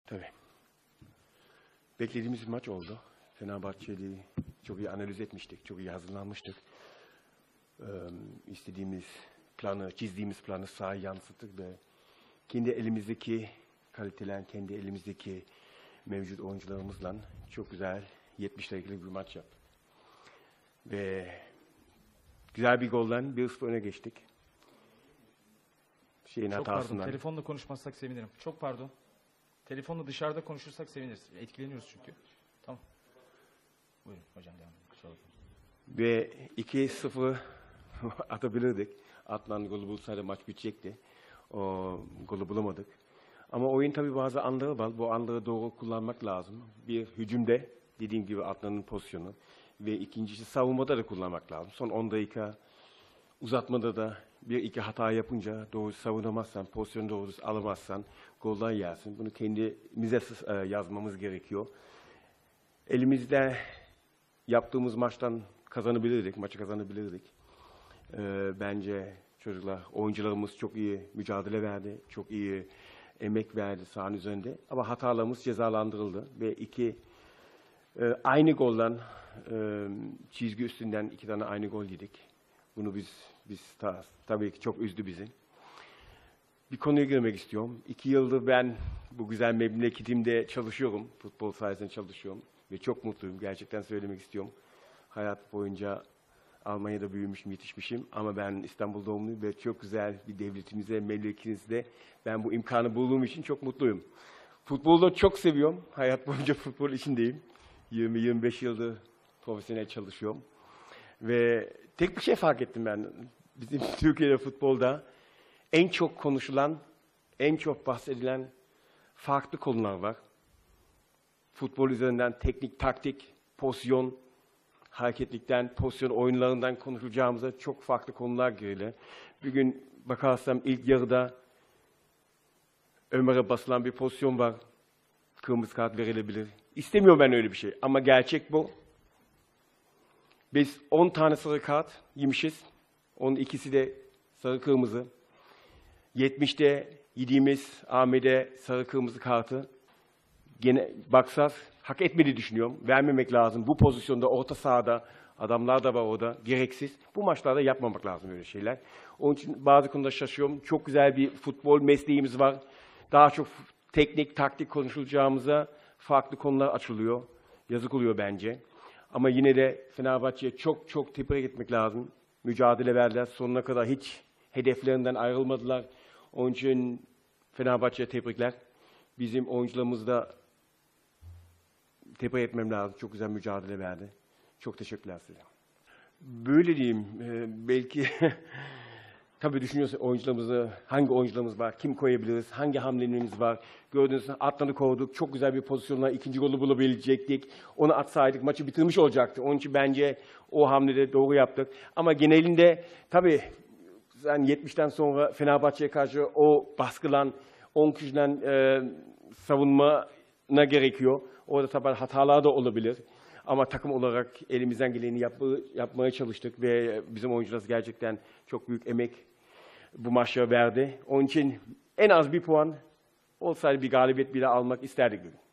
Tabii. Beklediğimiz bir maç oldu. Fenerbahçe'yi çok iyi analiz etmiştik, çok iyi hazırlanmıştık. İstediğimiz planı, çizdiğimiz planı sahaya yansıttık ve kendi elimizdeki kalitelen, kendi elimizdeki mevcut oyuncularımızla çok güzel 70 dakikalık bir maç yaptık. Ve güzel bir golden 1-0 öne geçtik. Çok pardon, telefonla konuşmazsak sevinirim. Çok pardon. Telefonla dışarıda konuşursak seviniriz. Etkileniyoruz çünkü. Tamam. Buyurun hocam, devam edin. Ve 2-0 atabilirdik. Atman golü bulsaydı maç bitecekti. O golü bulamadık. Ama oyun tabii bazı anları var. Bu anları doğru kullanmak lazım. Bir hücumda dediğim gibi Adnan'ın pozisyonu ve ikincisi savunmada da kullanmak lazım. Son 10 dakika uzatmada da bir iki hata yapınca doğru savunamazsan, pozisyonu doğru alamazsan golden yersin. Bunu kendimize yazmamız gerekiyor. Elimizde yaptığımız maçtan kazanabilirdik, maçı kazanabilirdik. Bence çocuklar, oyuncularımız çok iyi mücadele verdi, çok iyi emek verdi sahanın üzerinde. Ama hatalarımız cezalandırıldı ve aynı golden çizgi üstünden 2 tane aynı gol yedik. Bunu biz tabii ki çok üzdü bizi. Bir konuya girmek istiyorum. 2 yıldır ben bu güzel memleketimde çalışıyorum. Futbol sayesinde çalışıyorum. Ve çok mutluyum. Gerçekten söylemek istiyorum. Hayat boyunca Almanya'da büyümüşüm, yetişmişim. Ama ben İstanbul doğumluyum ve çok güzel bir devletimize, memleketimizde ben bu imkanı bulduğum için çok mutluyum. Futbolu da çok seviyorum. Hayat boyunca futbol içindeyim. 20-25 yıldır profesyonel çalışıyorum. Ve tek bir şey fark ettim ben. Bizim Türkiye'de futbolda en çok konuşulan, en çok bahsedilen farklı konular var. Futbol üzerinden teknik, taktik, pozisyon, hareketlikten, pozisyon oyunlarından konuşacağımıza çok farklı konular girilir. Bir gün bakarsam ilk yarıda Ömer'e basılan bir pozisyon var. Kırmızı kart verilebilir. İstemiyorum ben öyle bir şey ama gerçek bu. Biz 10 tane sarı kart yemişiz. Onun ikisi de sarı kırmızı. 70'te yediğimiz Ahmet'e sarı kırmızı kartı gene baksak hak etmediğini düşünüyorum. Vermemek lazım. Bu pozisyonda orta sahada adamlar da var orada. Gereksiz. Bu maçlarda yapmamak lazım öyle şeyler. Onun için bazı konuda şaşıyorum. Çok güzel bir futbol mesleğimiz var. Daha çok teknik, taktik konuşulacağımıza farklı konular açılıyor. Yazık oluyor bence. Ama yine de Fenerbahçe'ye çok tebrik etmek lazım. Mücadele verdiler. Sonuna kadar hiç hedeflerinden ayrılmadılar. Onun için Fenerbahçe'ye tebrikler. Bizim oyuncularımız da tebrik etmem lazım. Çok güzel mücadele verdi. Çok teşekkürler size. Böyle diyeyim. Belki tabii düşünüyorsun oyuncularımızı, hangi oyuncularımız var, kim koyabiliriz, hangi hamlelerimiz var. Gördüğünüz gibi Adnan'ı kovduk, çok güzel bir pozisyonla ikinci golü bulabilecektik. Onu atsaydık maçı bitirmiş olacaktı. Onun için bence o hamlede doğru yaptık. Ama genelinde tabii yani 70'ten sonra Fenerbahçe'ye karşı o baskılan 10 kişiden savunmana gerekiyor. Orada tabii hatalar da olabilir. Ama takım olarak elimizden geleni yapmaya çalıştık ve bizim oyuncularımız gerçekten çok büyük emek bu maçta verdi. Onun için en az bir puan olsaydı bir galibiyet bile almak isterdik bugün.